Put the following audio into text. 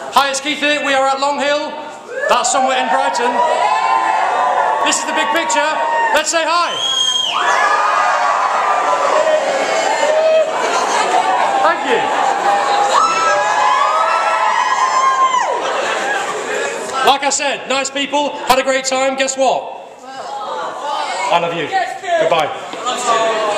Hi, it's Keith here. We are at Longhill. That's somewhere in Brighton. This is the big picture. Let's say hi. Thank you. Like I said, nice people, had a great time. Guess what? I love you. Goodbye.